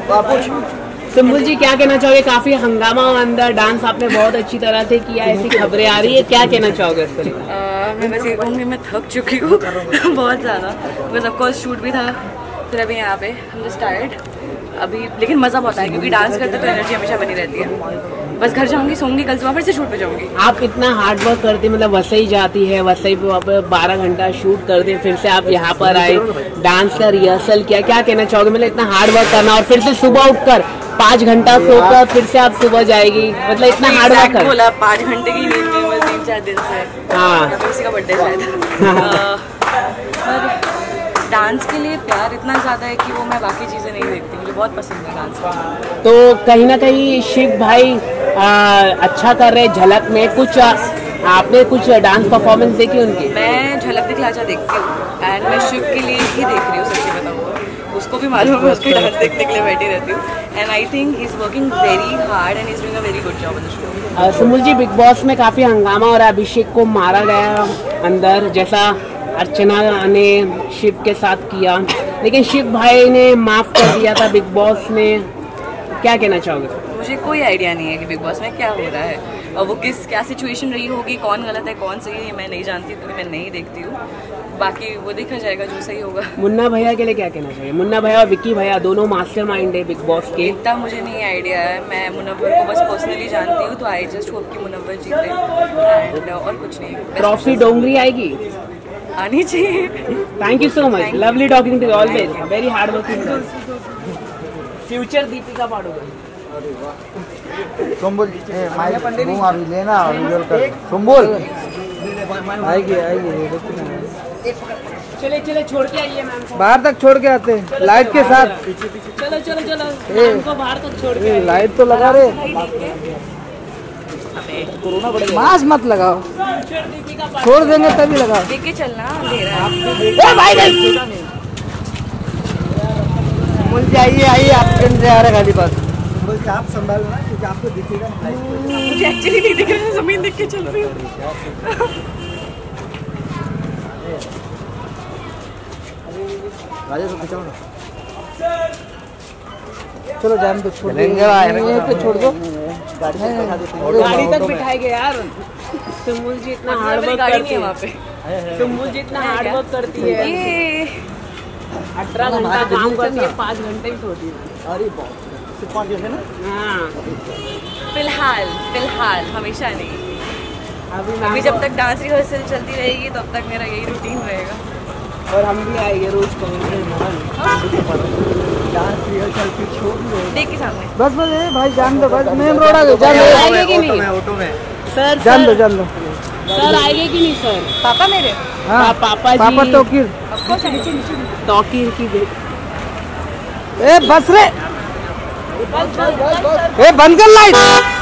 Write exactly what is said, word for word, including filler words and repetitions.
सुम्बुल जी क्या कहना चाहोगे? काफी हंगामा अंदर, डांस आपने बहुत अच्छी तरह से किया, ऐसी खबरें आ रही है, क्या कहना चाहोगे इस पर? मैं बस ये कहूँगी मैं थक चुकी हूँ बहुत ज़्यादा, बिकॉज ऑफकोर्स शूट भी था, फिर अभी यहाँ पे हम जस्ट टायर्ड अभी, लेकिन मज़ा बहुत आया क्योंकि डांस करते तो एनर्जी हमेशा बनी रहती है। बस घर जाऊंगी, सोऊंगी, कल सुबह फिर से शूट पे जाऊंगी। आप इतना हार्ड वर्क करती, मतलब वसई जाती है, वसई पे वहाँ पे बारह घंटा शूट करते, फिर से आप यहाँ पर आए, डांस का रिहर्सल किया, क्या कहना चाहोगे? मतलब इतना हार्ड वर्क करना और फिर से सुबह उठकर पाँच घंटा सोकर फिर से आप सुबह जाएगी, मतलब इतना हार्ड वर्क कर बोला पाँच घंटे की नींद की मैं तीन चार दिन से। हाँ, किसी का बर्थडे शायद। डांस के लिए प्यार इतना ज़्यादा है कि वो मैं बाकी चीज़ें नहीं देखती, मुझे बहुत पसंद है डांस। तो कहीं ना कहीं शिव भाई आ, अच्छा कर रहे, झलक में कुछ आ, आपने कुछ डांस परफॉर्मेंस देखी उनकी? मैं झलक दिखलाजा देखती हूँ एंड मैं शिव के लिए ही देख रही हूँ, सच्ची बताऊँ उसको भी मालूम है, उसके डांस देखने के लिए बैठी रहती हूँ and I think he is working very hard and is doing a very good job in the show. Sumbul ji, Bigg Boss में काफ़ी हंगामा और अभिषेक को मारा गया अंदर, जैसा अर्चना ने शिव के साथ किया, लेकिन शिव भाई ने माफ़ कर दिया था बिग बॉस में, क्या कहना चाहोगे? मुझे कोई आइडिया नहीं है कि बिग बॉस में क्या हो रहा है और वो किस क्या सिचुएशन रही होगी, कौन गलत है कौन सही है, मैं नहीं जानती क्योंकि मैं नहीं देखती हूँ, बाकी वो देखा जाएगा जो सही होगा। मुन्ना भैया के लिए क्या कहना चाहिए? मुन्ना भैया और विक्की भैया दोनों मास्टरमाइंड है बिग बॉस के। इतना मुझे नहीं आइडिया है, मैं मुनव्वर को बस पर्सनली जानती हूँ, तो आई जस्ट होप कि मुनव्वर जीते एंड और कुछ नहीं। ट्रॉफी डोंगरी आएगी? आनी चाहिए। Thank you so much, lovely talking to you, always very hard working. Future Deepika Padukone. Sumbul अभी लेना सुम्बुल आएगी आएगी, चले चले छोड़ के आइए मैम, बाहर तक छोड़ के आते हैं लाइट के साथ। चलो चलो चलो मैम को बाहर तक छोड़ के, लाइट तो लगा रहे, मास्क मत लगाओ, छोड़ देंगे तभी लगाओ, देख के चलना अंधेरा है। मुझे आइए आइए आपके आ रहा गाड़ी पास, बोलते आप संभालना क्योंकि आपको दिखेगा। मुझे एक्चुअली नहीं दिख रहा, जमीन देख के चल रही हूँ। राजा तो चलो जान दो, छोड़ देंगे, छोड़ दो गाड़ी तक बिठाएंगे यार। सुम्बुल जी इतना हार्ड वर्क करती है वहाँ पे, सुम्बुल जी इतना हार्ड वर्क करती है, अठारह घंटा काम करती है, पाँच घंटे ही सोती है। अरे सिर्फ पाँच घंटे ना? हाँ, फिलहाल फिलहाल हमेशा नहीं, अभी अभी जब तक डांस रिहर्सल चलती रहेगी तब तक मेरा यही रूटीन रहेगा। और हम भी आएंगे रोज को डांस रिहर्सल की शो देख के सामने। बस बस भाई जान दो, बस मेन रोड आ गया, आएंगे कि नहीं? ऑटो में सर जान दो जान दो सर आएंगे कि नहीं सर? पापा मेरे? हाँ पापा जी, पापा तोकीर तोकीर की बेटी। ए बस रे, ए बंद कर लाइट।